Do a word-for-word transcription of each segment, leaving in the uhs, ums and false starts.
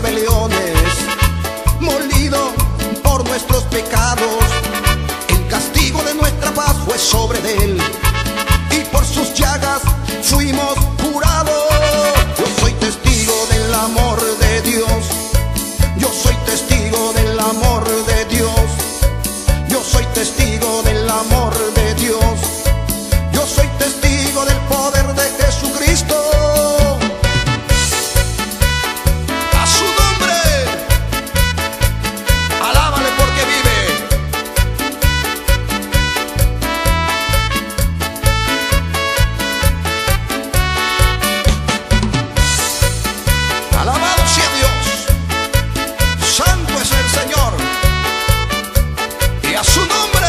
rebeliones, molido por nuestros pecados. El castigo de nuestra paz fue sobre él, y por sus llagas fuimos curados. Yo soy testigo del amor de Dios. Yo soy testigo del amor de Dios. Yo soy testigo del amor de Dios. Yo soy testigo del poder de Jesucristo. A su nombre, alábale porque vive. Alabado sea Dios. Santo es el Señor. Y a su nombre.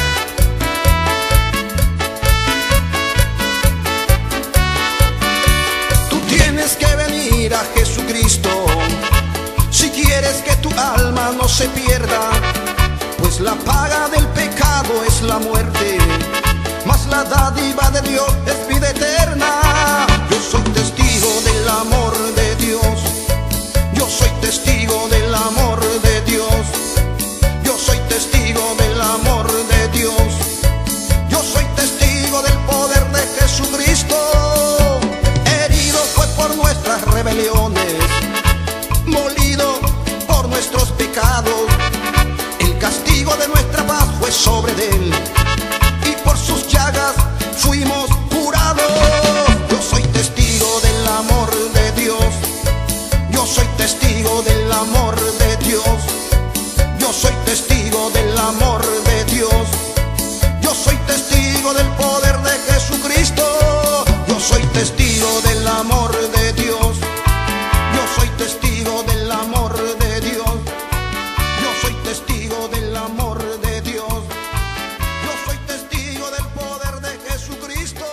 Tú tienes que venir a Jesucristo si quieres que tu alma no se pierda, pues la paga del pecado es la muerte, mas la dádiva de Dios es vida eterna. Yo soy testigo del amor de Dios. Yo soy testigo del amor de Dios. Yo soy testigo del amor de Dios. Yo soy testigo del poder de Jesucristo. Herido fue por nuestras rebeliones, molido por nuestros pecados. El castigo de nuestra paz fue sobre él, y por sus llagas fuimos curados. Yo soy testigo del amor de Dios. Yo soy testigo del amor de Dios. Yo soy testigo del amor de Dios. Yo soy testigo del poder de Jesucristo. Yo soy testigo del amor de Dios. Yo soy testigo del amor de Dios. Yo soy testigo del amor de Dios. Yo soy testigo del poder de Jesucristo.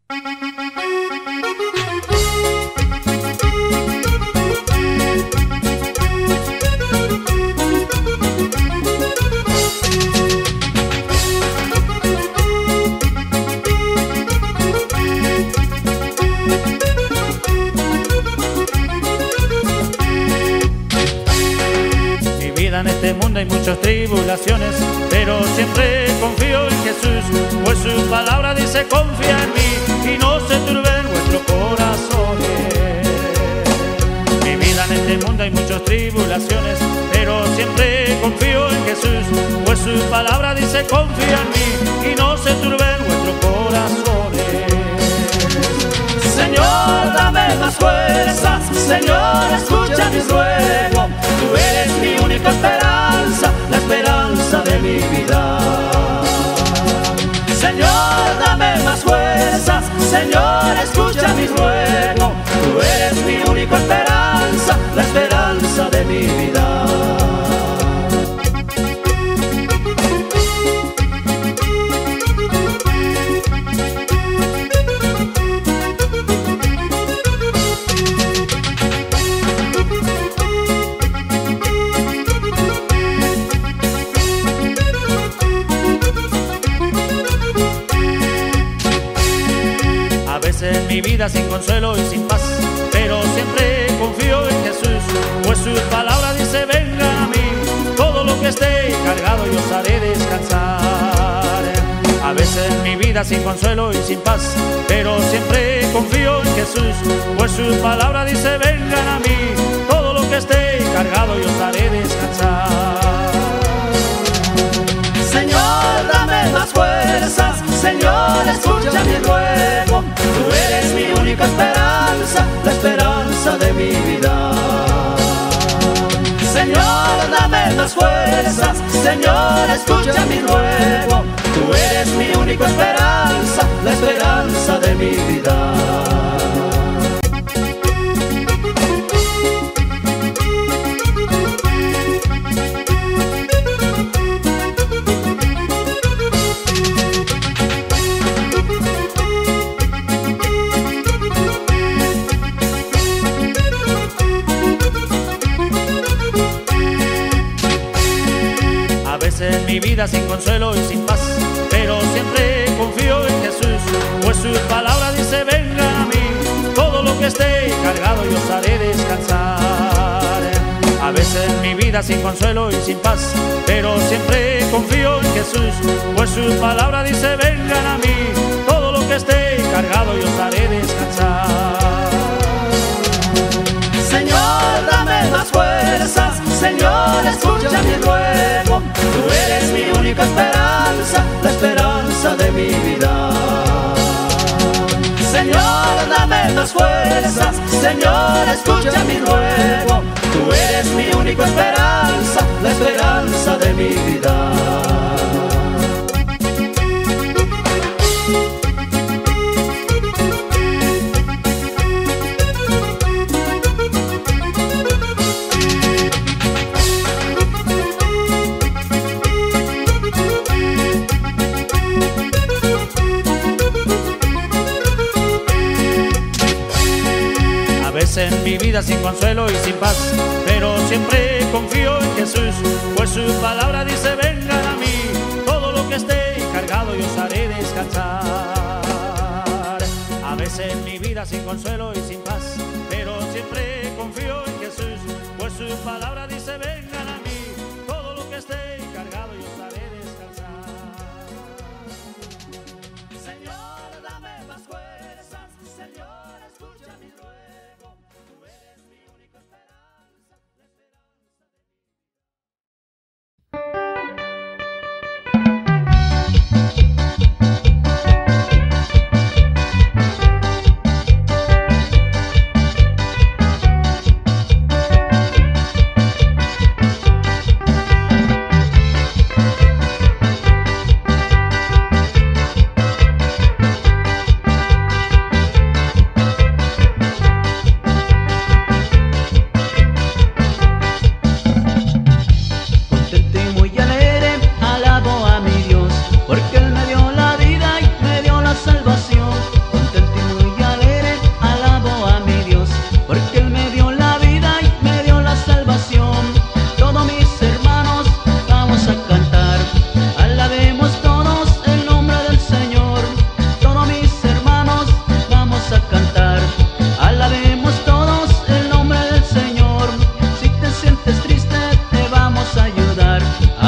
En este mundo hay muchas tribulaciones, pero siempre confío en Jesús, pues su palabra dice: confía en mí y no se turben vuestros corazones. Mi vida en este mundo hay muchas tribulaciones, pero siempre confío en Jesús, pues su palabra dice: confía en mí y no se turben vuestros corazones. Señor, dame más fuerzas, Señor, escucha mis ruegos. Tú eres mi única esperanza, la esperanza de mi vida. Señor, dame más fuerzas, Señor, escucha mis ruegos. Tú eres mi única esperanza, la esperanza de mi vida. En mi vida sin consuelo y sin paz, pero siempre confío en Jesús, pues su palabra dice: vengan a mí, todo lo que esté cargado yo os haré descansar. A veces en mi vida sin consuelo y sin paz, pero siempre confío en Jesús, pues su palabra dice: vengan a mí, todo lo que esté cargado yo os haré descansar. Señor, dame más fuerzas, Señor, escucha mi ruego. Tú eres mi única esperanza, la esperanza de mi vida. Señor, dame más fuerzas, Señor, escucha mi ruego. Tú eres mi única esperanza, la esperanza de mi vida. En mi vida sin consuelo y sin paz, pero siempre confío en Jesús, pues su palabra dice: vengan a mí, todo lo que esté cargado yo os haré descansar. A veces en mi vida sin consuelo y sin paz, pero siempre confío en Jesús, pues su palabra dice: vengan a mí, todo lo que esté cargado yo os haré descansar. Señor, dame más fuerzas, Señor, escucha mi ruego. Tú eres mi única esperanza, la esperanza de mi vida. Señor, dame más fuerzas, Señor, escucha mi ruego. Tú eres mi única esperanza, la esperanza de mi vida. En mi vida sin consuelo y sin paz, pero siempre confío en Jesús, pues su palabra dice: vengan a mí, todo lo que esté cargado yo os haré descansar. A veces en mi vida sin consuelo y sin paz, pero siempre confío en Jesús, pues su palabra dice: vengan a mí, todo lo que esté cargado yo os haré descansar. Señor, dame más fuerzas, Señor, escucha mi ruego.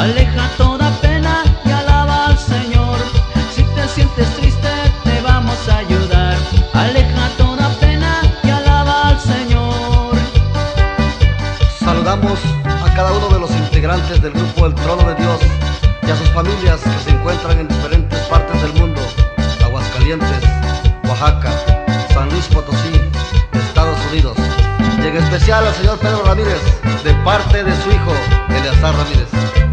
aleja toda pena y alaba al Señor. Si te sientes triste, te vamos a ayudar. Aleja toda pena y alaba al Señor. Saludamos a cada uno de los integrantes del grupo El Trono de Dios y a sus familias que se encuentran en diferentes partes del mundo: Aguascalientes, Oaxaca, San Luis Potosí, Estados Unidos. Y en especial al señor Pedro Ramírez, de parte de su hijo Eleazar Ramírez.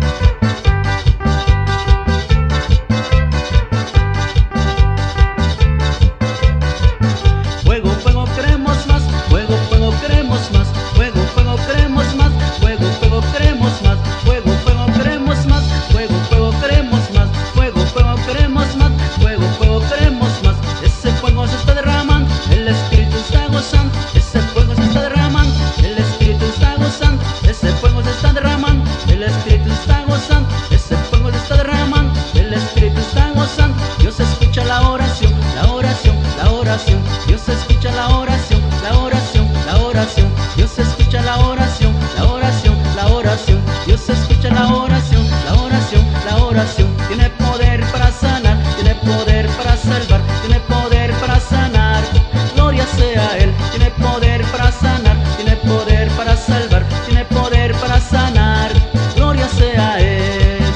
Fuego, fuego, queremos más. Fuego, fuego, queremos más. Fuego, fuego, queremos más. Fuego, fuego, queremos más. Fuego, fuego, queremos más. Fuego, fuego, queremos más. Fuego, fuego, queremos más. Fuego, fuego, queremos más. Ese fuego se está derramando, el Espíritu está gozando. Ese fuego se está derramando, el Espíritu está gozando. Ese fuego se está derramando, el Espíritu está gozando. Ese fuego se está derramando, el Espíritu está gozando. Dios escucha la oración, la oración, la oración. Dios escucha la oración, la oración, la oración. Dios escucha la oración, la oración, la oración. Dios escucha la oración, la oración, la oración. Tiene poder para sanar, tiene poder para salvar, tiene poder para sanar. Gloria sea a Él. Tiene poder para sanar, tiene poder para salvar, tiene poder para sanar. Gloria sea a Él.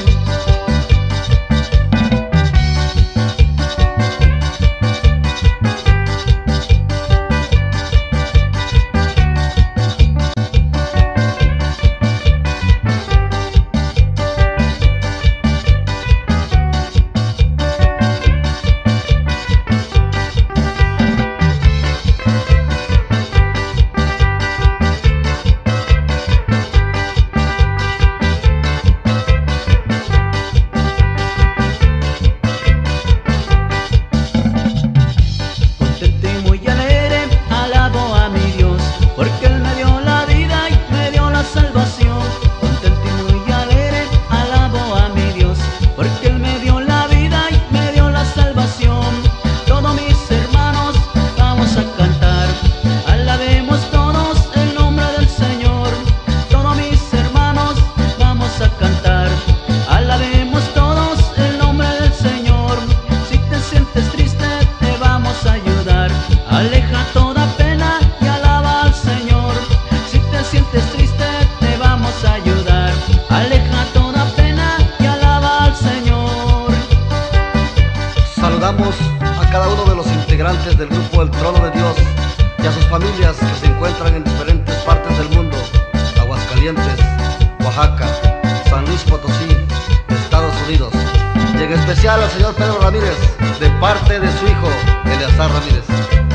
Contento y muy alegre, alabo a mi Dios, porque Él me dio la vida y me dio la salvación. Contento y muy alegre, alabo a mi Dios, porque Él me dio la vida y me dio la salvación. Todos mis hermanos vamos a cantar, alabemos todos el nombre del Señor. Todos mis hermanos vamos a cantar, alabemos todos el nombre del Señor. Si te sientes triste, te vamos a ayudar. Aleja toda pena y alaba al Señor. Si te sientes triste, te vamos a ayudar. Aleja toda pena y alaba al Señor. Saludamos a cada uno de los integrantes del grupo El Trono de Dios y a sus familias que se encuentran en diferentes partes del mundo: Aguascalientes, Oaxaca, San Luis Potosí, Estados Unidos. Y en especial al señor Pedro Ramírez, de parte de su hijo Eleazar Ramírez.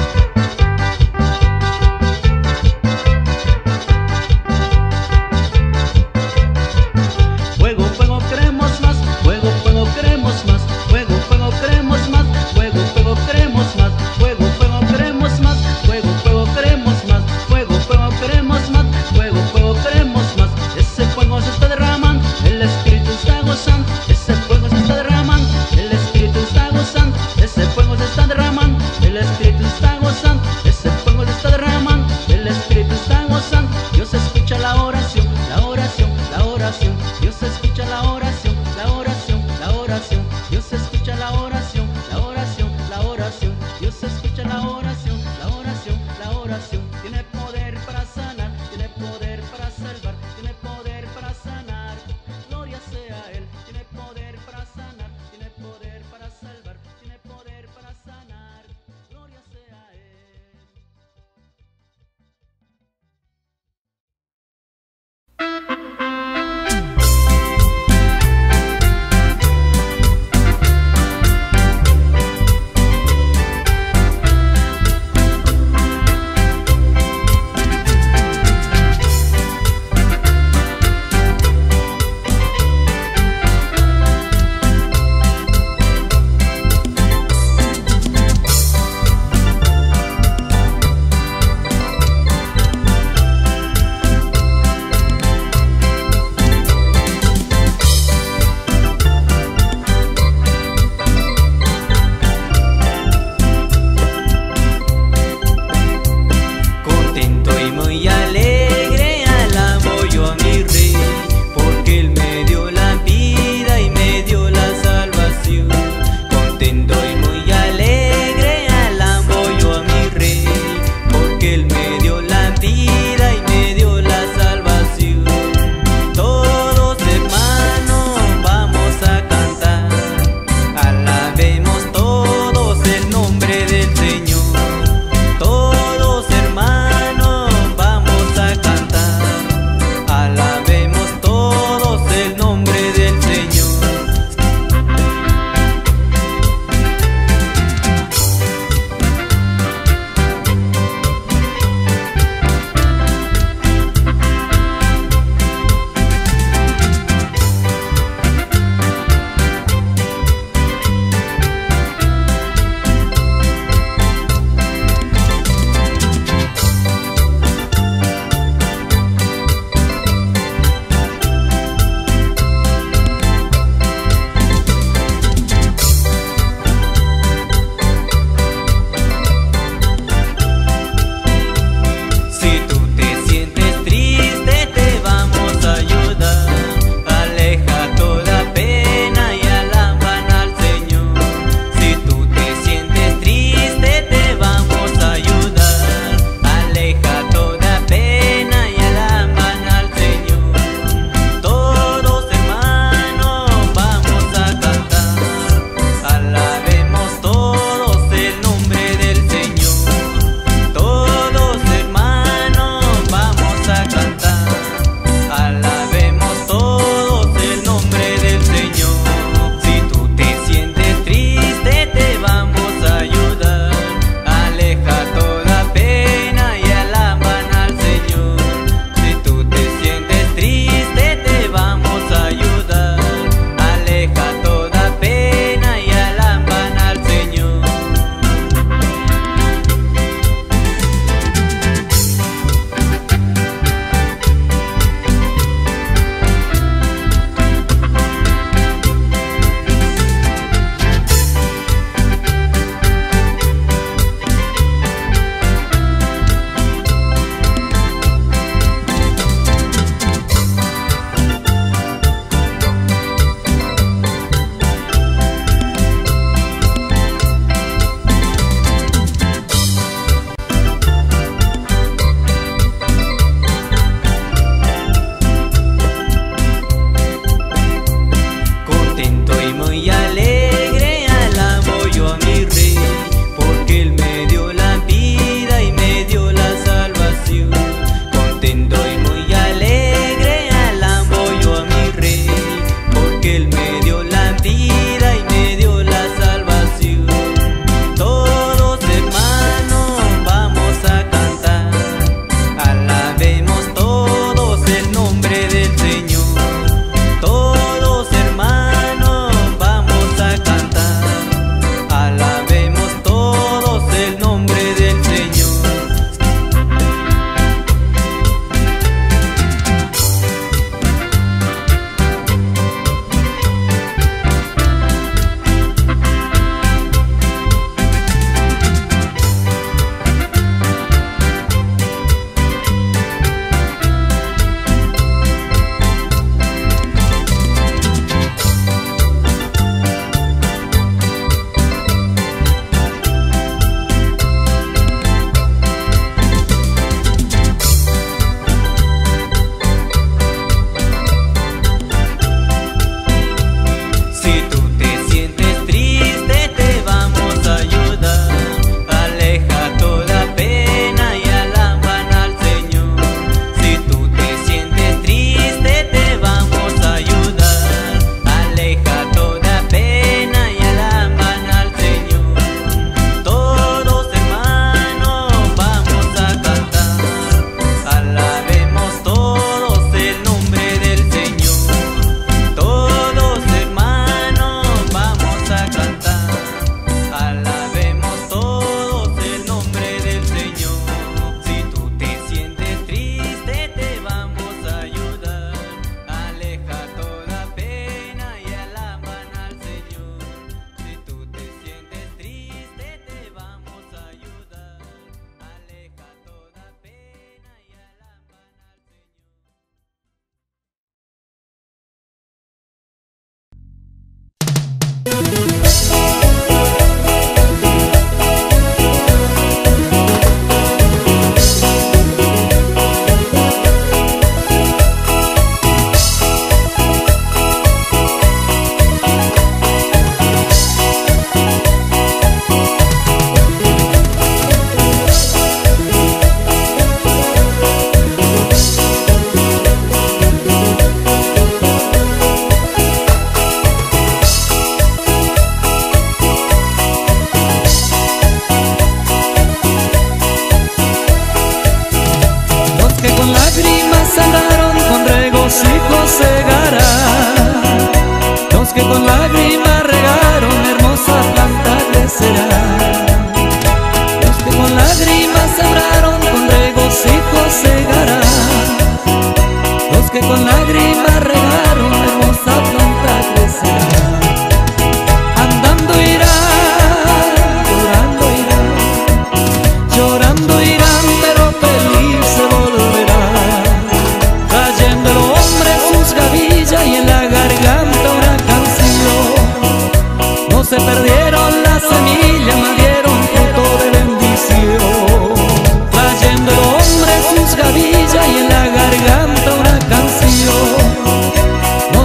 Fuego, fuego, queremos más. Fuego, fuego, queremos más. Fuego, fuego, queremos más. Fuego, fuego, queremos más. Fuego, fuego, queremos más. Fuego, fuego, queremos más. Fuego, fuego, queremos más. Fuego, fuego, queremos más. Ese fuego se está derramando, el Espíritu está gozando. Ese fuego se está derramando, el Espíritu está gozando. Ese fuego se está derramando, el Espíritu está gozando. Ese fuego se está derramando, el Espíritu está gozando. Dios escucha la oración, la oración, la oración. Dios escucha la oración, la oración, la oración. Dios escucha la oración, la oración, la oración. Dios escucha la oración, la oración, la oración. Tiene poder para sanar, tiene poder para salvar, tiene poder para sanar. Gloria sea a Él. Tiene poder para sanar, tiene poder para salvar, tiene poder para sanar. Gloria sea a Él.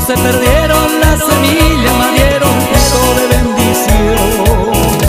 se perdieron la semilla, me dieron fruto de bendición.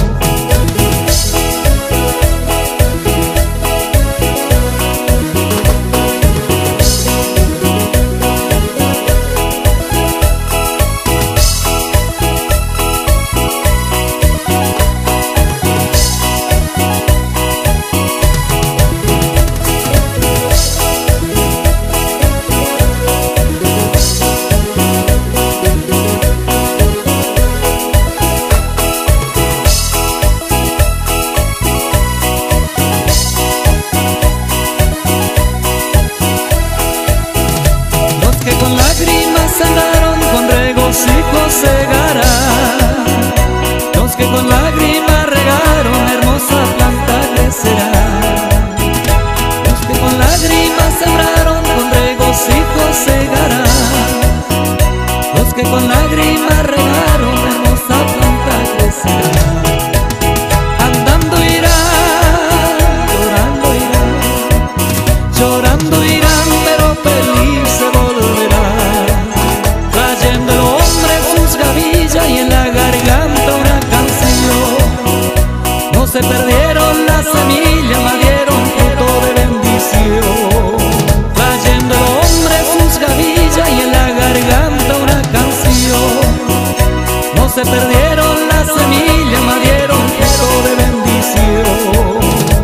Con lágrimas sembraron, con regocijo segarán. Los que con lágrimas regaron, hermosa planta crecerá. Los que con lágrimas sembraron, con regocijo segarán. Los que con lágrimas regaron, hermosa planta crecerá. Andando irán, llorando irán, llorando irán, pero feliz se volverán. Trayendo el hombre sus gavillas y en la garganta una canción. No se perdieron la semilla, me dieron fruto de bendición. Trayendo el hombre sus gavillas y en la garganta una canción. No se perdieron la semilla, me dieron fruto de bendición.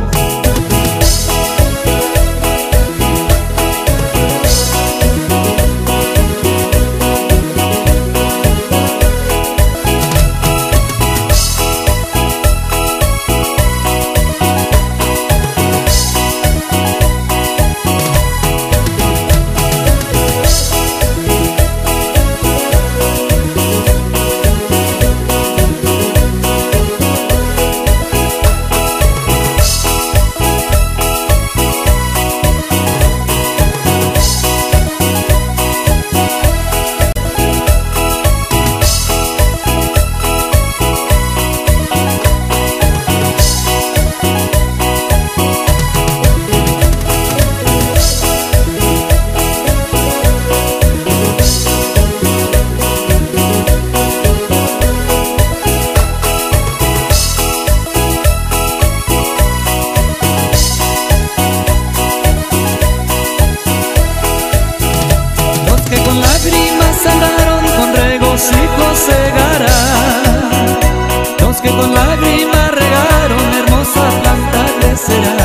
Con lágrimas sembraron, con regocijo segarán. Los que con lágrimas regaron, hermosa planta crecerá.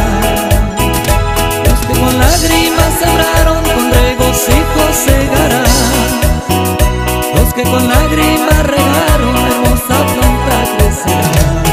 Los que con lágrimas sembraron, con regocijo segarán. Los que con lágrimas regaron, hermosa planta crecerá.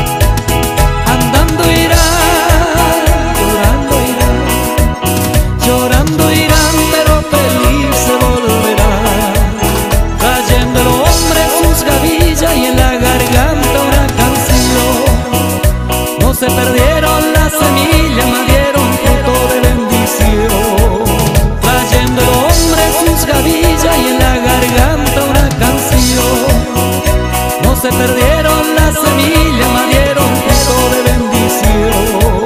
Andando irán, llorando irán, llorando irán, pero feliz se volverán. Trayendo el hombre sus gavillas y en la garganta una canción. No se perdieron la semilla, me dieron fruto de bendición. Trayendo el hombre sus gavillas y en la garganta una canción. No se perdieron la semilla, me dieron fruto de bendición.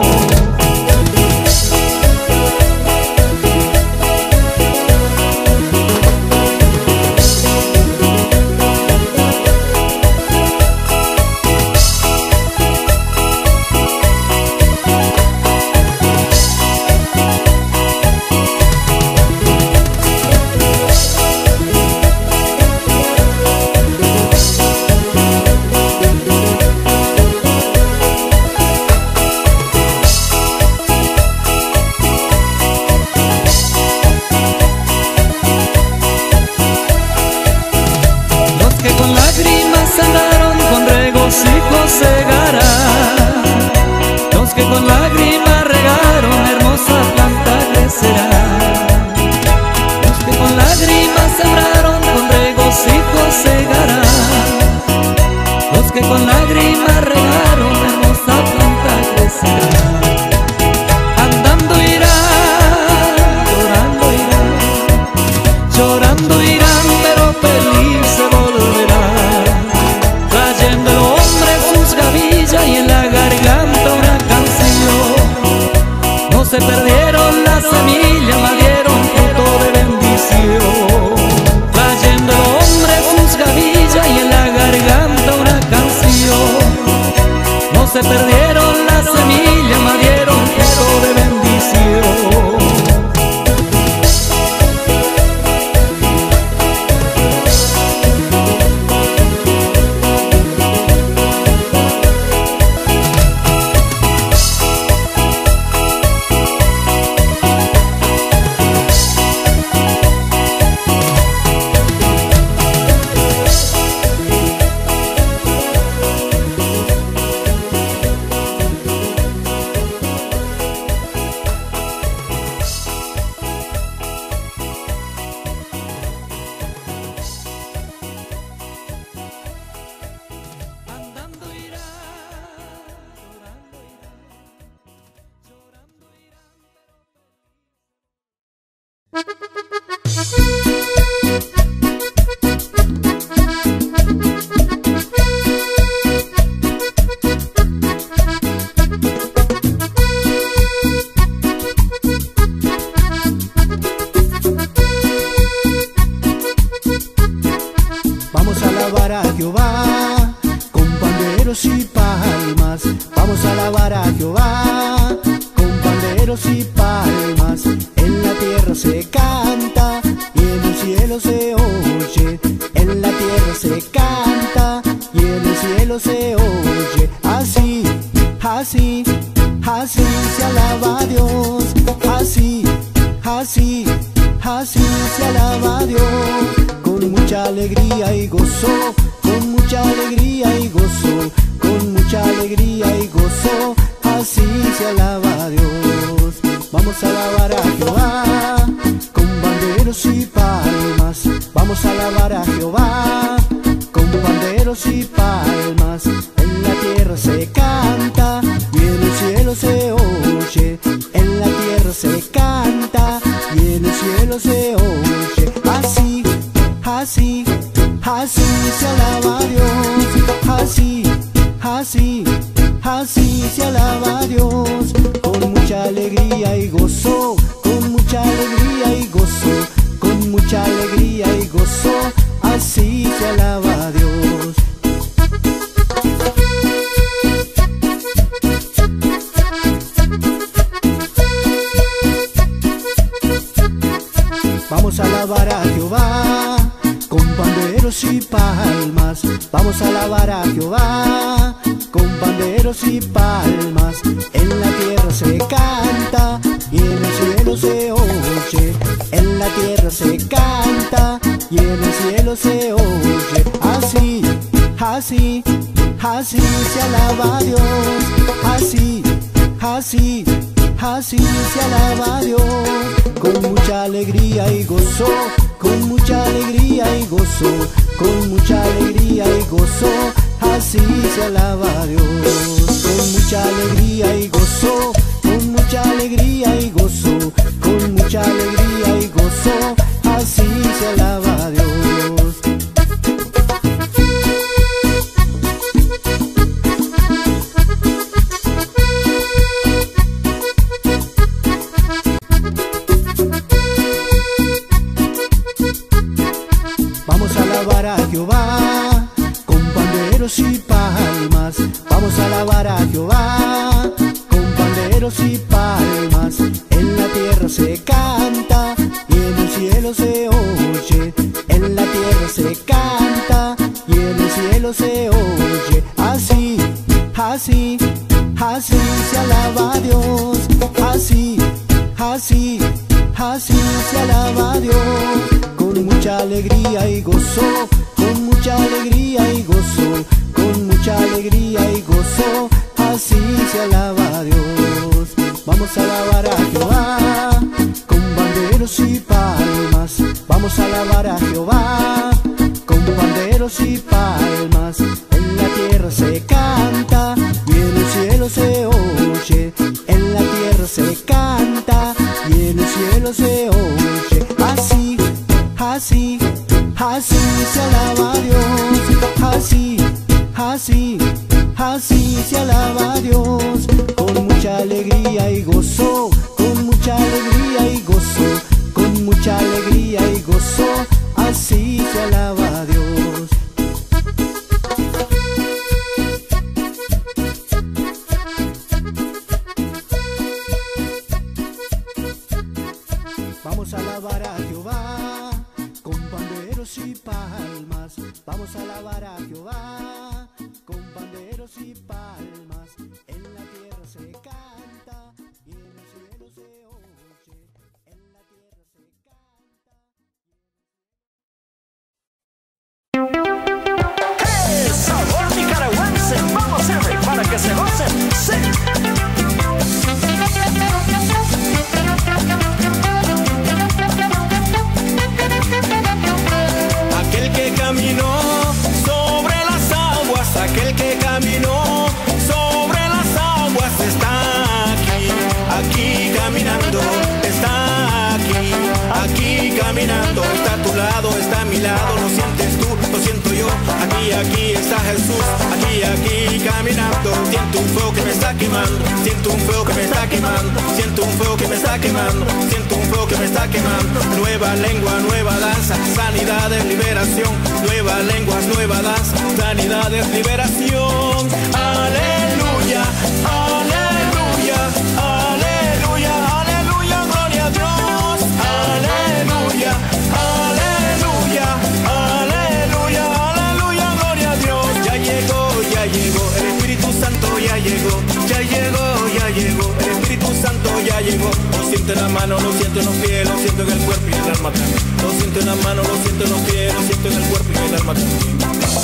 Con lágrimas sembraron, con regocijo segarán. Los que con lágrimas regaron, hermosa planta crecerá. Los que con lágrimas sembraron, con regocijo segarán. Los que con lágrimas regaron, hermosa planta crecerá. Andando irán, llorando irán, llorando irán, pero feliz se volverán. Trayendo el hombre sus gavillas alabar a Jehová con panderos y palmas. Vamos a alabar a Jehová con panderos y palmas. En la tierra se canta y en el cielo se oye. En la tierra se canta y en el cielo se oye. Así, así, así se alaba a Dios. Así, así, así se alaba a Dios. Con mucha alegría y gozo, con mucha alegría y gozo, con mucha alegría y gozo, así se alaba a Dios. Vamos a alabar a Jehová con panderos y palmas. Vamos a alabar a Jehová con panderos y palmas. En la tierra se canta y en el cielo se oye. En la tierra se canta y en el cielo se oye. Así, así, así se alaba a Dios. Así, así, así se alaba a Dios. Con mucha alegría y gozo, con mucha alegría y gozo, con mucha alegría y gozo, así se alaba a Dios. Vamos a alabar a Jehová con panderos y palmas. Vamos a alabar a Jehová con panderos y palmas. En la tierra se canta y en el cielo se oye. En la tierra se canta y en el cielo se oye. Así, así, así se alaba a Dios. Así, así, así se alaba a Dios. Con mucha alegría y gozo, con mucha alegría y gozo, con mucha alegría y gozo, así se alaba a Dios. Con mucha alegría y gozo, con mucha alegría y gozo, con mucha alegría y gozo, así se alaba a Dios. Vamos a alabar a Jehová con panderos y palmas. Vamos a alabar a Jehová con panderos y palmas. En la tierra se canta y en el cielo se oye. En la tierra se canta y en el cielo se oye. Así, así, así se alaba a Dios. Así, así, así se alaba a Dios. Con mucha alegría y gozo, con mucha alegría y gozo, con mucha alegría y gozo, así se alaba a Dios. Vamos a alabar a Jehová con panderos y palmas. Vamos a alabar a Jehová con panderos y palmas. En la tierra se canta y en el cielo se oye. En la tierra se canta y en el cielo se oye. Así, así, así se alaba a Dios. Así, así, así se alaba a Dios. Con mucha alegría y gozo, con mucha alegría y gozo, con mucha alegría y gozo, así se alaba a Dios. Vamos a alabar a Jehová con panderos y palmas. Vamos a alabar a Jehová con panderos y palmas. En la tierra se canta y en el cielo se oye. En la tierra se canta. ¡Hey! ¡Sabor nicaragüense! ¡Vamos, Henry! ¡Para que se gocen! ¡Sí! Aquel que caminó sobre las aguas, aquel que caminó sobre las aguas está aquí, aquí caminando, está aquí, aquí caminando, está a tu lado, está a mi lado, lo sientes tú, lo siento yo, aquí, aquí está Jesús, aquí, aquí caminando, siento un fuego que me está quemando, siento un fuego que me está quemando, siento un fuego que me está quemando, siento un fuego que me está quemando, nueva lengua, nueva danza, sanidad de liberación, nueva lenguas, nueva danza, siento en la mano, lo siento en los pies, lo siento en el cuerpo y el alma también. Lo siento en la mano, lo siento en los pies, lo siento en el cuerpo y el alma también.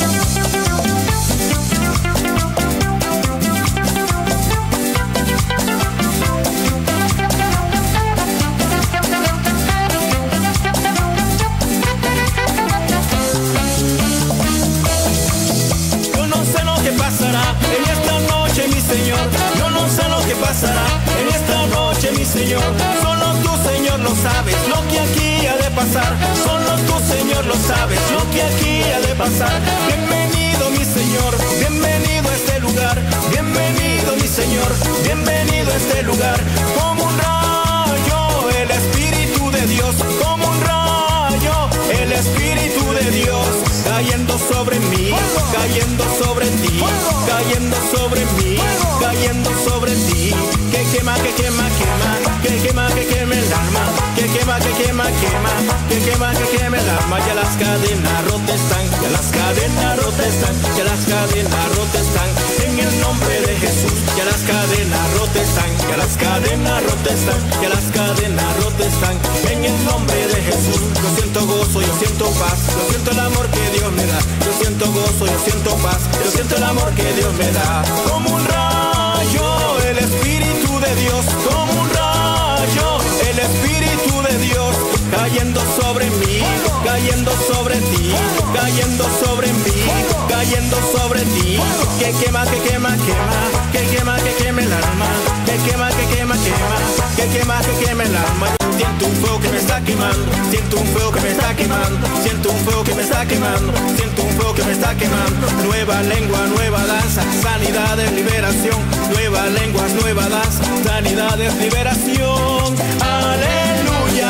En esta noche, mi Señor, yo no sé lo que pasará. En esta noche, mi Señor, solo tú, Señor, lo sabes. Lo que aquí ha de pasar, solo tú, Señor, lo sabes. Lo que aquí ha de pasar. Bienvenido, mi Señor, bienvenido a este lugar. Bienvenido, mi Señor, bienvenido a este lugar. Como un rayo, el Espíritu de Dios. Como un rayo, el Espíritu de Dios. Cayendo sobre mí, cayendo sobre ti, cayendo sobre mí, cayendo sobre ti. Que quema, que quema, quema, que quema, que quema el alma, que quema, que quema, quema, que quema, que quema el alma. Ya las cadenas rotas están, ya las cadenas rotas están, ya las cadenas rotas están. En el nombre de Jesús, ya las cadenas rotas están, ya las cadenas rotas están, ya las cadenas rotas están. En el nombre de Jesús, yo siento gozo, yo siento paz, yo siento el amor que Dios me da. Yo siento gozo, yo siento paz, yo siento el amor que Dios me da. Como un rayo, el Espíritu de Dios. Como un rayo, el Espíritu de Dios. Cayendo sobre mí, cayendo sobre ti, cayendo sobre mí, cayendo sobre ti. Que quema, que quema, quema, que quema, que quema el alma. Que quema, que quema, quema, que quema, que quema el alma. Siento un fuego que me está quemando, siento un fuego que me está quemando, siento un fuego que me está quemando, siento un fuego que me está quemando. Nueva lengua, nueva danza, sanidad es liberación. Nueva lengua, nueva danza, sanidad es liberación. Aleluya,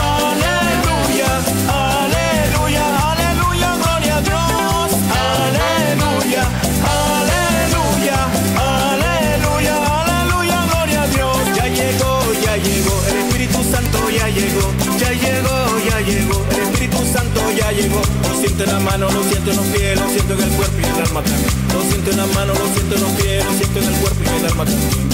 aleluya, aleluya, aleluya, gloria a Dios. Aleluya, aleluya, aleluya, aleluya, gloria a Dios. Ya llegó, ya llegó, el Espíritu Santo ya llegó, ya llegó, ya llegó, el Espíritu Santo ya llegó. Lo siento en la mano, lo siento en los pies, lo siento en el cuerpo y el alma también. Lo siento en la mano, lo siento en los pies, lo siento en el cuerpo y el alma también.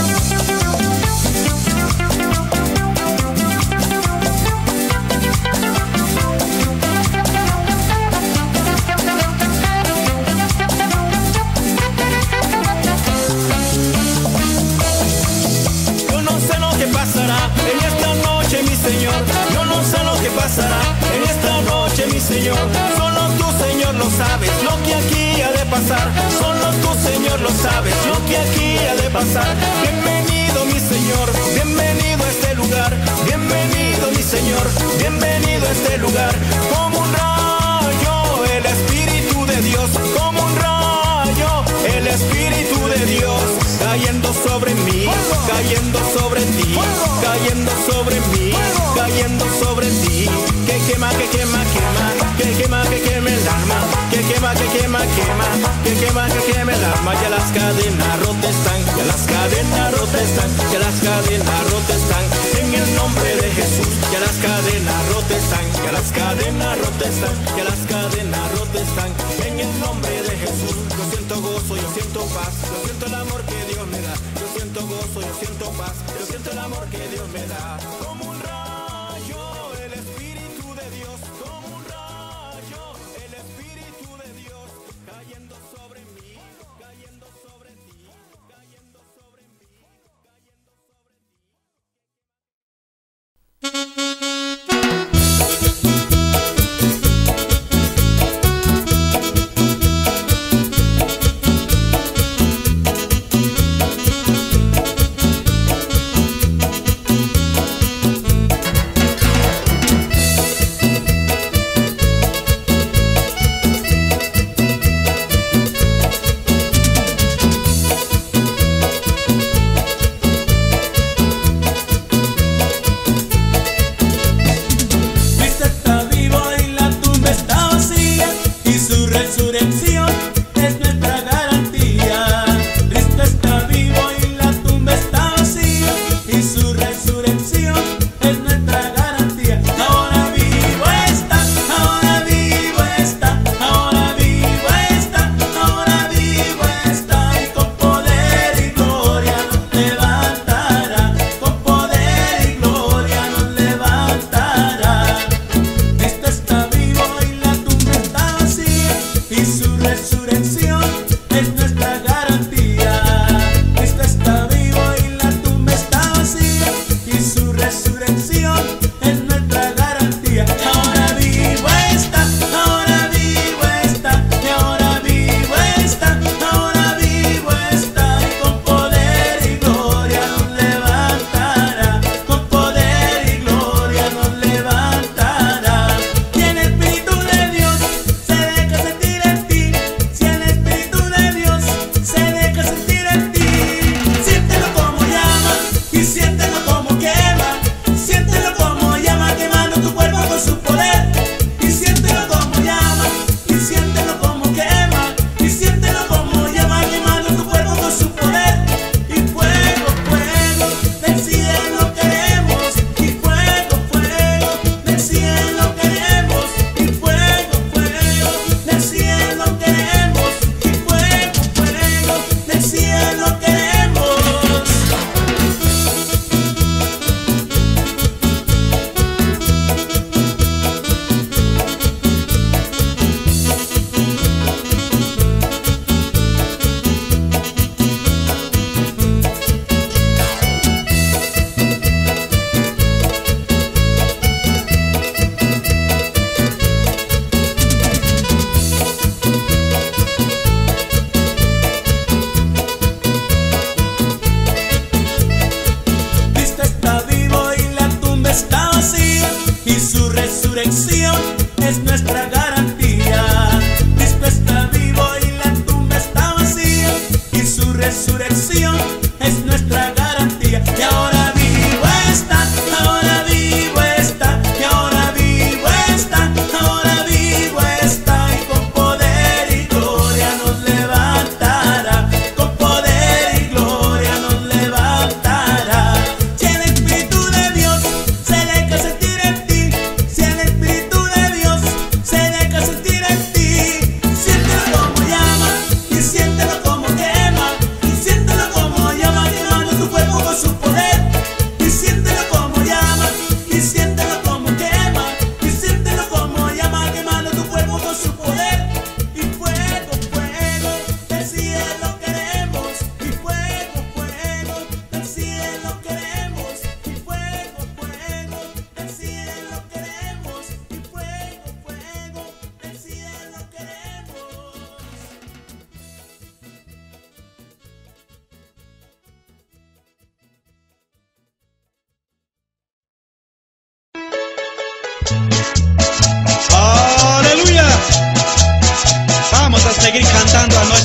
En esta noche, mi Señor, yo no sé lo que pasará. En esta noche, mi Señor, solo tú, Señor, lo sabes. Lo que aquí ha de pasar, solo tú, Señor, lo sabes. Lo que aquí ha de pasar. Bienvenido, mi Señor, bienvenido a este lugar. Bienvenido, mi Señor, bienvenido a este lugar. Como un rayo, el Espíritu de Dios. Como un rayo, el Espíritu de Dios. Cayendo sobre mí, cayendo sobre ti, cayendo sobre mí, cayendo sobre ti. Que quema, que quema, quema, que quema, que quema el alma. Que quema, que quema, quema, que quema, que quema el alma. Ya las cadenas rotas están, ya las cadenas rotas están, ya las cadenas rotas están. En el nombre de Jesús, ya las cadenas rotas están, ya las cadenas rotas están, ya las cadenas rotas están. En el nombre de Jesús, yo siento gozo, yo siento paz, yo siento el amor que Dios me da. Yo siento gozo, yo siento paz, yo siento el amor que Dios me da. Como un rayo, el Espíritu de Dios. Como un rayo, el Espíritu de Dios. Cayendo sobre mí, cayendo sobre ti, cayendo sobre mí, cayendo sobre ti.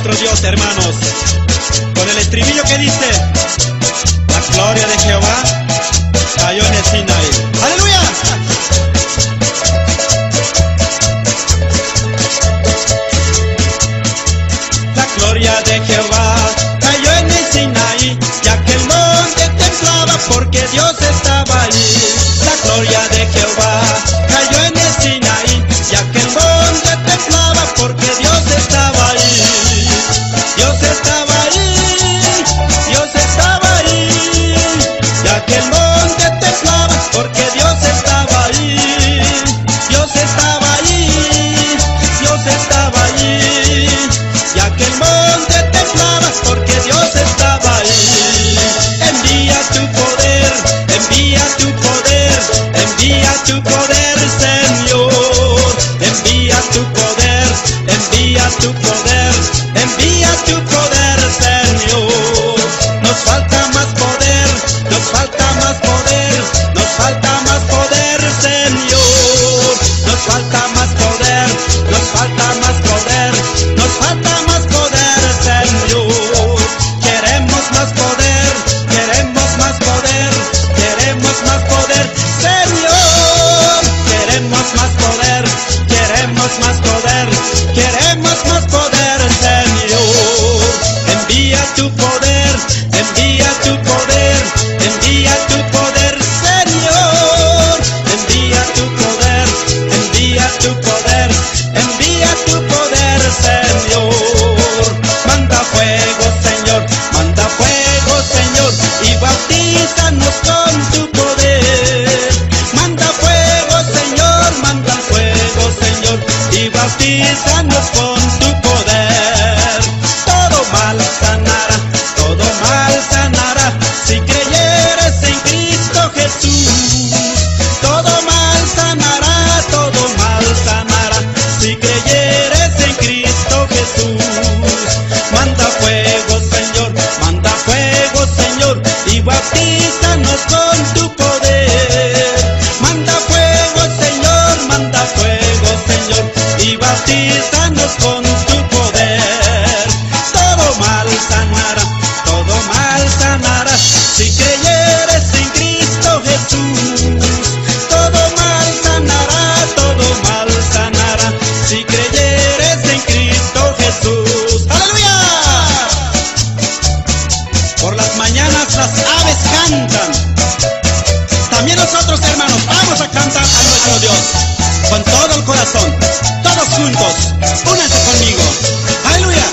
nuestro Dios, hermanos, con el estribillo que dice: la gloria de Jehová cayó en el Sinaí. ¡Aleluya! La gloria de Jehová cayó en el Sinaí, ya que el monte temblaba porque Dios estaba ahí. La gloria de Jehová cayó en el Sinaí, ya que el monte temblaba porque Dios estaba ahí. Dios estaba ahí, Dios estaba ahí, ya que el monte temblaba porque Dios estaba ahí. Dios estaba ahí, Dios estaba ahí, ya que el monte temblaba porque Dios estaba ahí. Envía tu poder, envía tu poder, envía tu poder, Señor. Envía tu poder, envía tu poder, envía tu poder, Señor. Nos falta más poder, nos falta más poder, nos falta más poder, Señor. Nos falta más poder, nos falta más poder, nos falta más poder, Señor. Queremos más poder, queremos más poder, queremos más poder, Señor. Queremos más poder, queremos más poder, queremos más poder, Señor. Envía tu poder, envía tu poder, envía tu poder, Señor. Envía tu poder, envía tu poder, envía tu poder, Señor. Manda fuego, Señor, manda fuego, Señor, y bautízanos con tu poder. Manda fuego, Señor, manda fuego, Señor, y bautízanos con tu poder. Todo mal sanará, todo mal sanará, si creyeres en Cristo Jesús. Todo mal sanará, todo mal sanará, si creyeres en Cristo Jesús. Manda fuego, Señor, manda fuego, Señor, y bautízanos con tu poder. Manda fuego, Señor, manda fuego, Señor, y bautízanos con tu poder. Todo mal sanará, todo mal sanará, si creyeres en Cristo Jesús. Todo mal sanará, todo mal sanará, si creyeres en Cristo Jesús. ¡Aleluya! Por las mañanas las aves cantan. También nosotros, hermanos, vamos a cantar a nuestro Dios con todo el corazón. Todos juntos, únanse conmigo. ¡Aleluya!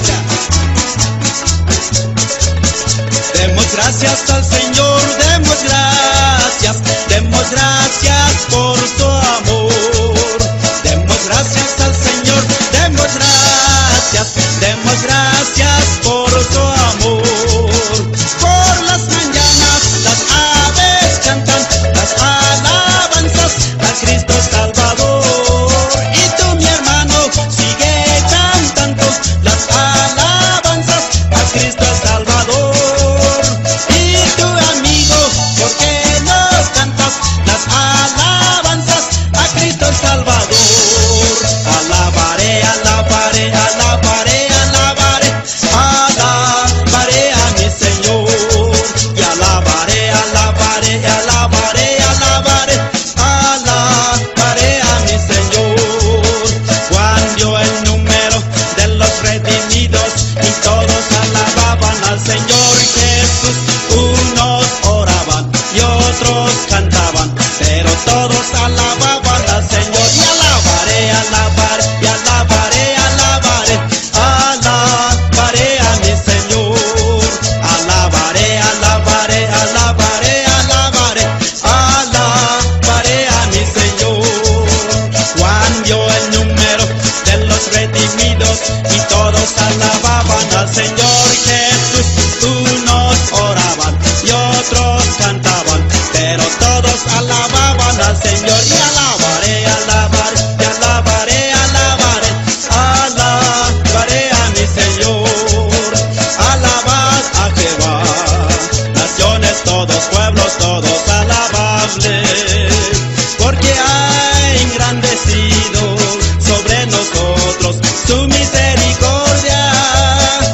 Demos gracias al Señor, demos gracias, demos gracias por su amor. Demos gracias al Señor, demos gracias, demos gracias por su amor. Por las mañanas las aves cantan las alabanzas a Cristo Salvador. Y tú, mi hermano, sigue cantando las alabanzas a Cristo Salvador. Y tu amigo, ¿por qué no cantas las alabanzas a Cristo Salvador? Alabaré, alabaré, alabaré, alabaré, alabaré a mi Señor. Y alabaré, alabaré, alabaré, alabaré, alabaré a mi Señor. Juan dio el número de los redimidos y todos alababan al Señor Jesús. Unos oraban y otros cantaban, pero todos alababan al Señor. Y alabaré, alabaré, y alabaré, alabaré, alabaré a mi Señor. Alabaré, alabaré, alabaré, alabaré, alabaré a mi Señor. Juan dio el número de los redimidos y todos alababan al Señor Jesús. Unos oraban y otros cantaban, pero todos alababan al Señor. Y alabaré, alabaré, y alabaré, alabaré, alabaré a mi Señor. Alabad a Jehová, naciones, todos, pueblos, todos, alabadle, porque ha engrandecido sobre nosotros su misericordia.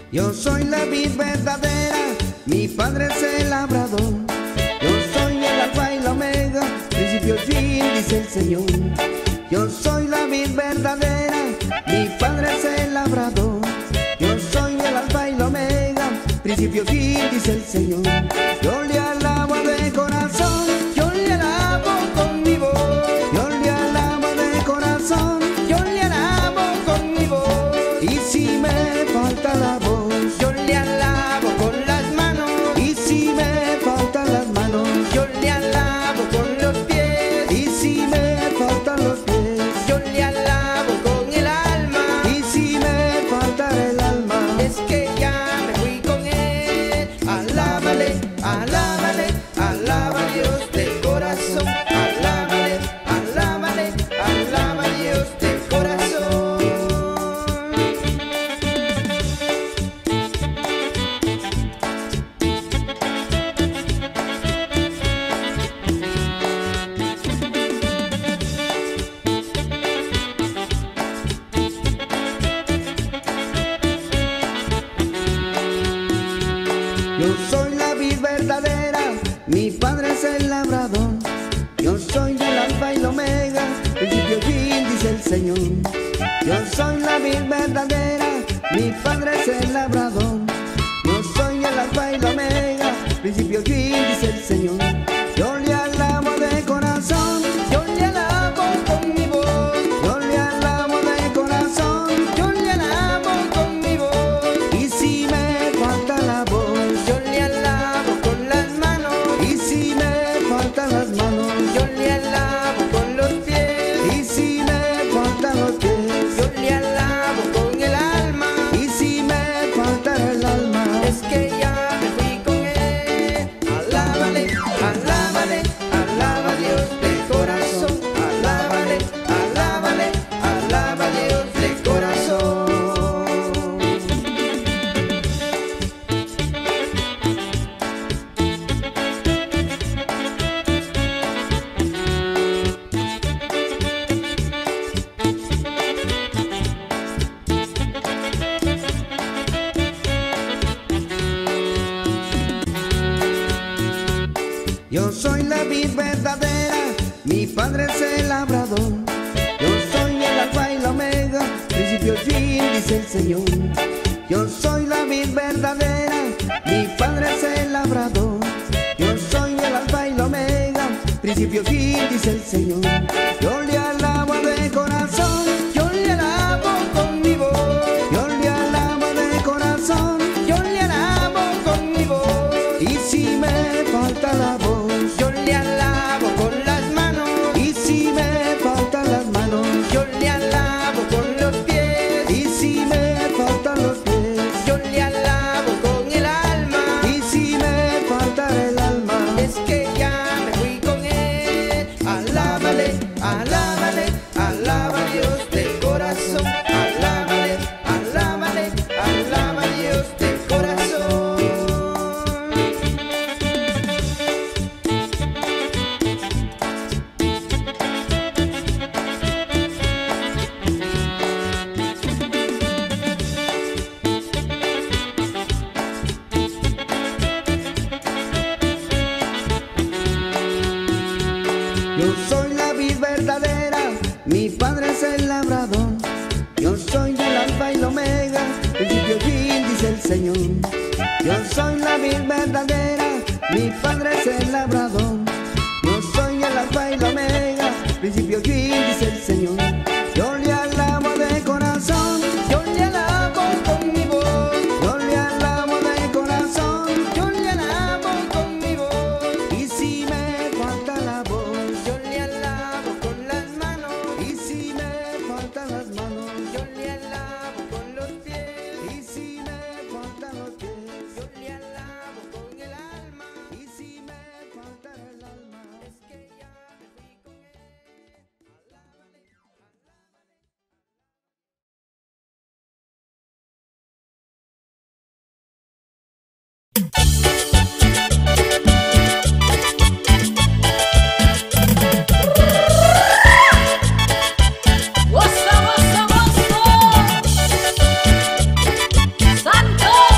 Yo soy la vid verdadera, mi padre es el labrador. Yo soy el alfa y la omega, principio y fin, dice el Señor. Yo soy la vid verdadera, mi padre es el labrador. Yo soy el alfa y la omega, principio y fin, dice el Señor. Yo le alabo de corazón, yo le alabo con mi voz. Yo le alabo de corazón, yo le alabo con mi voz. Y si me falta la voz, yo le alabo con las manos. Y si me faltan las manos, yo le alabo con los pies. Y si me faltan los pies, yo le alabo con el alma. Y si me falta el alma, es que ya me fui con él. Alábale, alábale, alaba a Dios de corazón. Alábale, alábale, alaba a Dios de corazón. Yo soy la vid verdadera, mi padre es el labrador. Yo soy el alfa y la omega, principio y fin, dice el Señor. Yo soy la vid verdadera, mi padre es el labrador. Yo soy el alfa y la omega, principio y fin, dice el Señor. Yo le alabo de corazón, yo le alabo con mi voz. Yo le alabo de corazón, yo le alabo con mi voz. Y si me falta la voz, yo le alabo con las manos. Y si me faltan las manos, yo le alabo con los pies. Y si me faltan los pies, yo le alabo con el alma. Y si me falta el alma, es que ya me fui con él. Alábale, alábale, alaba a Dios de corazón. Alábale, alábale, alaba a Dios de corazón. Yo soy la vid verdadera, mi padre es el labrador. Yo soy el alfa y la omega, principio y fin, dice el Señor. Yo soy la vid verdadera, mi padre es el labrador. Yo soy el alfa y la omega, principio y fin, dice el Señor. Yo le alabo de corazón, yo le alabo con mi voz. Yo le alabo de corazón, yo le alabo con mi voz. Y si me falta la voz, yo le alabo con las manos. Y si me faltan las manos, yo le alabo con los pies. Y si me faltan los pies, yo le alabo con el alma. Y si me falta el alma, es que ya me fui con él. Alábale, alábale, alaba a Dios de corazón. Alábale, alábale, alaba a Dios de corazón. Yo soy la vid verdadera, mi padre es el labrador. Yo soy el alfa y la omega, principio y fin, dice el Señor. Yo soy la vid verdadera, mi padre es el labrador. Yo soy el alfa y la omega, principio y fin, dice el Señor. Yo le alabo de corazón, yo le alabo con mi voz. Yo le alabo de corazón, yo le alabo con mi voz. Y si me falta la voz, yo le alabo con las manos. Y si me faltan las manos, yo le alabo con los pies. Y si me faltan los pies, yo le alabo con el alma. Y si me falta el alma, es que ya me fui con él. Alábale, ¡Goza, goza, goza! ¡Santo!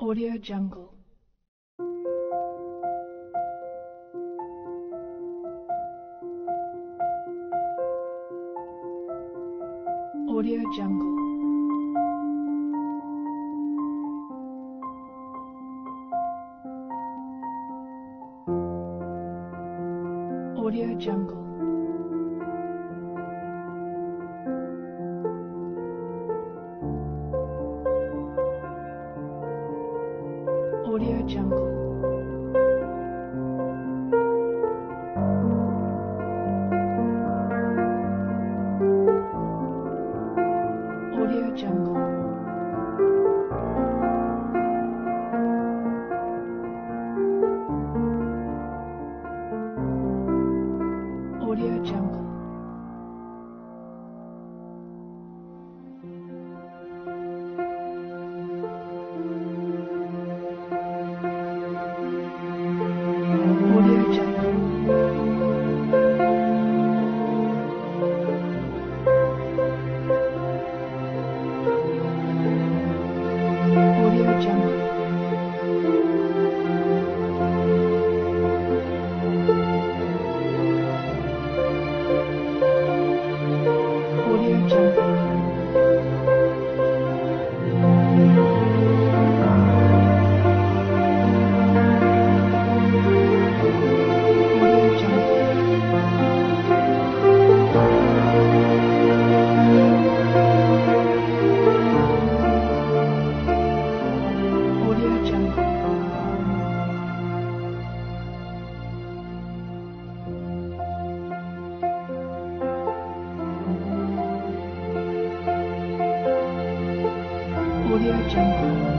Audio Jungle. Audio Jungle. Audio Jungle. Audio Jungle. Audio Jungle. Audio Jungle. Audio Jungle. Audio Jungle. Audio Jungle. Audio Jungle. Audio Jungle. Audio Jungle.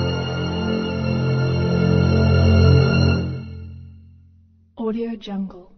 Audio Jungle.